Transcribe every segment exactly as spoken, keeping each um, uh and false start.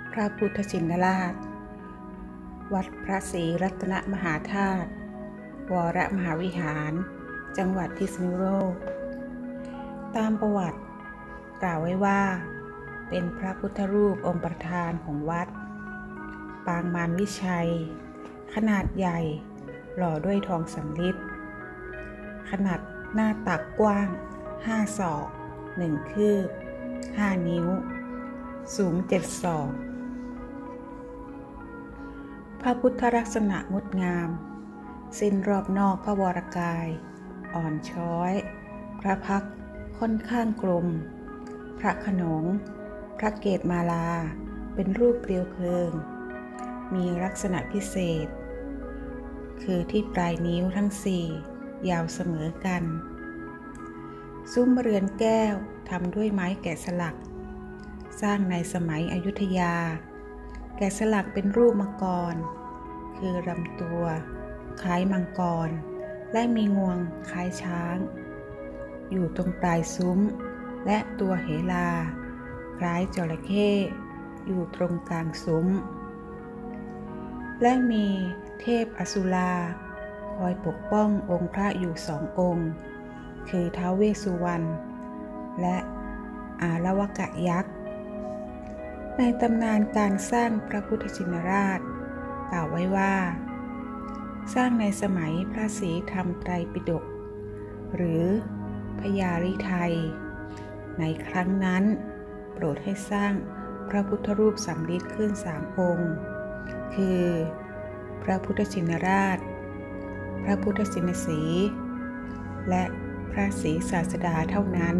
พระพุทธชินราชวัดพระศรีรัตนมหาธาตุวรมหาวิหารจังหวัดพิษณุโลกตามประวัติกล่าวไว้ว่าเป็นพระพุทธรูปองค์ประธานของวัดปางมารวิชัยขนาดใหญ่หล่อด้วยทองสำริดขนาดหน้าตักกว้างห้าศอกหนึ่งคืบห้านิ้วสูงเจ็ดศอกพระพุทธลักษณะงดงามสิ้นรอบนอกพระวรกายอ่อนช้อยพระพักตร์ค่อนข้างกลมพระโขนงพระเกศมาลาเป็นรูปเปลวเพลิงมีลักษณะพิเศษคือที่ปลายนิ้วทั้งสี่ยาวเสมอกันซุ้มเรือนแก้วทำด้วยไม้แกะสลักสร้างในสมัยอยุธยาแกะสลักเป็นรูปมังกรคือลำตัวคล้ายมังกรและมีงวงคล้ายช้างอยู่ตรงปลายซุ้มและตัวเหลาคล้ายจระเข้อยู่ตรงกลางซุ้มและมีเทพอสุราคอยปกป้ององค์พระอยู่สององค์คือท้าวเวสสุวรรณและอาลวกะยักษ์ในตำนานการสร้างพระพุทธชินราชกล่าวไว้ว่าสร้างในสมัยพระศรีธรรมไตรปิฎกหรือพญาฤทัยในครั้งนั้นโปรดให้สร้างพระพุทธรูปสำริดขึ้นสามองค์คือพระพุทธชินราชพระพุทธชินสีห์และพระศรีศาสดาเท่านั้น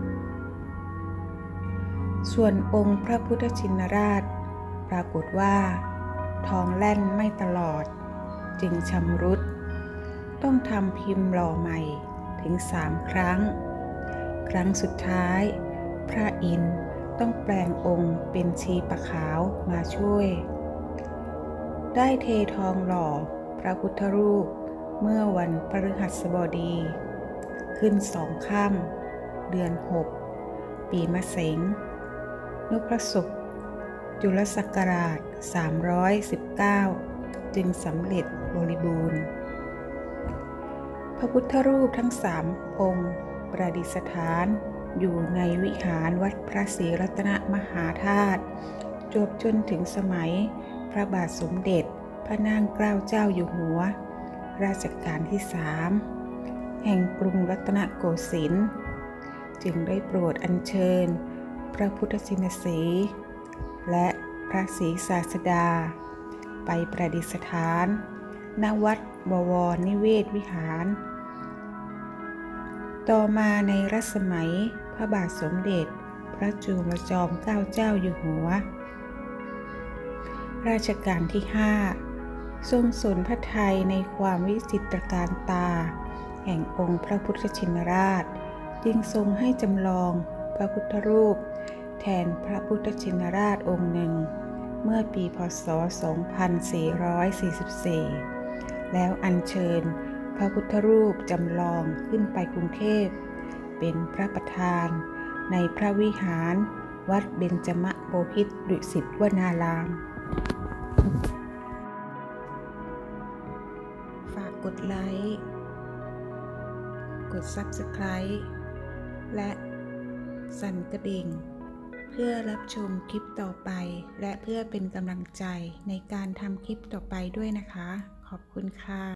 ส่วนองค์พระพุทธชินราชปรากฏว่าทองแล่นไม่ตลอดจึงชำรุดต้องทำพิมพ์หล่อใหม่ถึงสามครั้งครั้งสุดท้ายพระอินทร์ต้องแปลงองค์เป็นชีปะขาวมาช่วยได้เททองหล่อพระพุทธรูปเมื่อวันพฤหัสบดีขึ้นสองค่ำเดือนหกปีมะเสงนพศุกร์จุลศักราชสามร้อยสิบเก้าจึงสำเร็จบริบูรณ์พระพุทธรูปทั้งสามองค์ประดิษฐานอยู่ในวิหารวัดพระศรีรัตนมหาธาตุจวบจนถึงสมัยพระบาทสมเด็จพระนางเกล้าเจ้าอยู่หัวรัชกาลที่สามแห่งกรุงรัตนโกสินทร์จึงได้โปรดอัญเชิญพระพุทธชินสีห์และพระศรีศาสดาไปประดิษฐานณวัดบวรนิเวศวิหารต่อมาในรัชสมัยพระบาทสมเด็จพระจุลจอมเกล้าเจ้าอยู่หัวรัชกาลที่ห้าทรงสนพระทัยในความวิจิตรการตาแห่งองค์พระพุทธชินราชจึงทรงให้จำลองพระพุทธรูปแทนพระพุทธชินราชองค์หนึ่งเมื่อปีพ.ศ. สองพันสี่ร้อยสี่สิบสี่แล้วอัญเชิญพระพุทธรูปจำลองขึ้นไปกรุงเทพเป็นพระประธานในพระวิหารวัดเบญจมบพิตรดุสิตวนารามฝากกดไลค์กด ซับสไครบ์ และสั่นกระดิ่งเพื่อรับชมคลิปต่อไปและเพื่อเป็นกำลังใจในการทำคลิปต่อไปด้วยนะคะขอบคุณค่ะ